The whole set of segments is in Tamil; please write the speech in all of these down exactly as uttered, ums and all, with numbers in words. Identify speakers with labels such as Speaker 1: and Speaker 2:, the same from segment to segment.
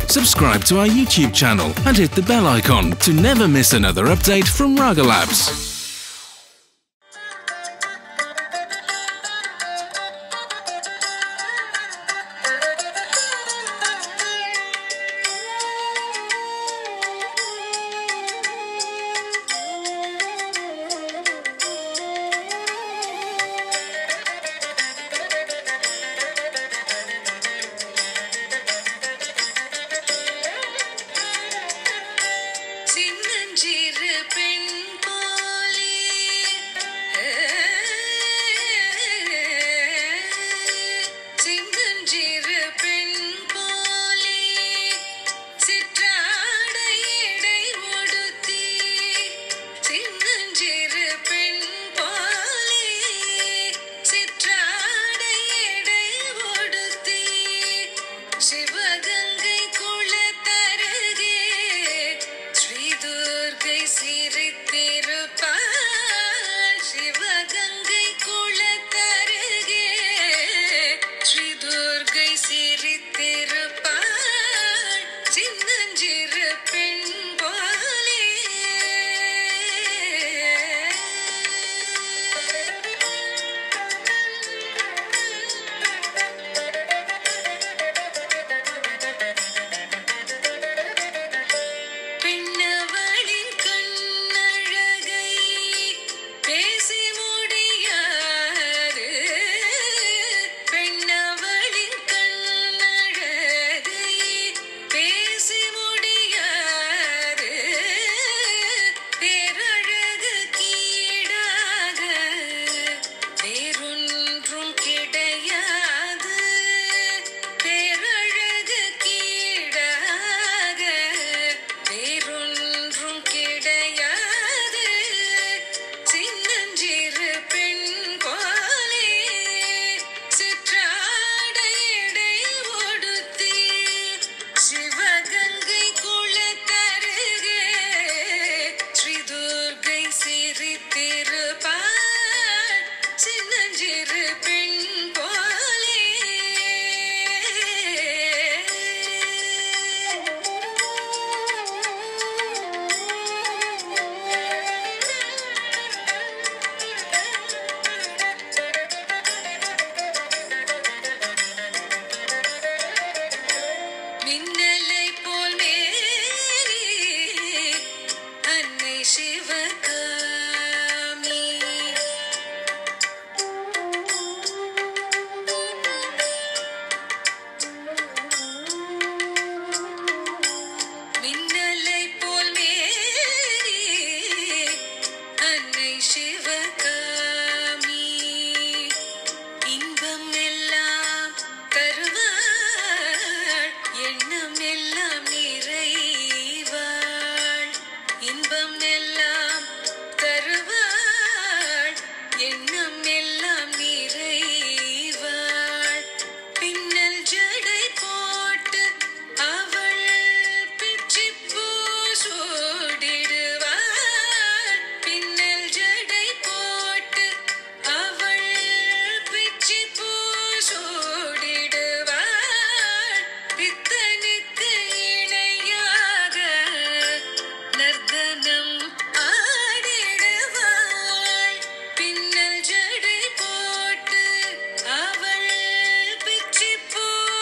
Speaker 1: subscribe to our YouTube channel and hit the bell icon to never miss another update from Raga Labs.
Speaker 2: Chinnanchiru Pen Pole, Chinnanchiru Pen Pole, Sitrada edai oduthi, Chinnanchiru Pen Pole, Sitrada edai oduthi, Sivagangai kulatharuge Durga சிரித்திருப்பாள் Sivaganga குளத்தருகே Sri Durgai சிரித்திருப்பாள் சின்னஞ்சிறு பெண் போலே பெண்ணவளின் கண்ணழகை பேசி முடியாது பெண்ணவளின் கண்ணழகை பேசி முடியாது பேரழகு கீடாக வேறொன்றும் கிடையாது பேரழகு கீடாக வேறொன்றும் கிடையாது சின்னஞ்சிறு பெண் போலே சிற்றாடை எடை ஒடுத்தி சிவகங்கை குளத்தருகே ஸ்ரீ துர்கை சிரித்திருப்பாள் சின்னஞ்சிறு பெண் போலே மின்னலை போல் மேரி அன்னை சிவகாமி மின்னலை போல் மேரி அன்னை சிவகாமி இன்பம் எல்லாம் தருவாள் எண்ணம் எல்லாம் நிறைவாள் இன்பம் எல்லாம் தருவாள் எண்ணம் எல்லாம் நிறைவாள் பின்னல் ஜடை போட்டு அவள் பிச்சிப்பூ சூடிடுவாள் பின்னல் ஜடை போட்டு அவள் பிச்சிப்பூ சூடிடுவாள் பித்தனுக்கு இணையாக நர்த்தனம் ஆடிடுவாள் பின்னல் ஜடை போட்டு அவள் பிச்சிப்பூ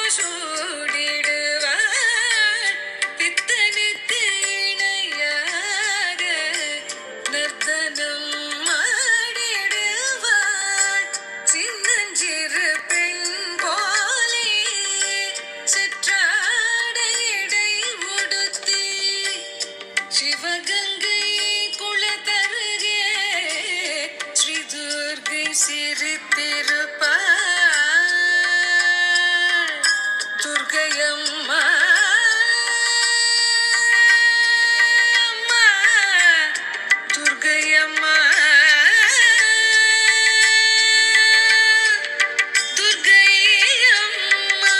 Speaker 2: சூடிடுவாள் பித்தனுக்கு இணையாக நர்த்தனம் ஆடிடுவாள் சின்னஞ்சிறு பெண் போலே சிற்றாடை எடை உடுத்தி சிவகங்கை குளத்தருகே ஸ்ரீ துர்கை சிரித்திருப்பாள் துர்க்கையம்மா அம்மா துர்க்கையம்மா துர்க்கையம்மா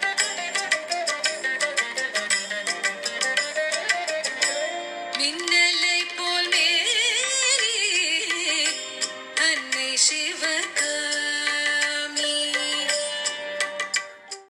Speaker 2: மின்னல் Sivagami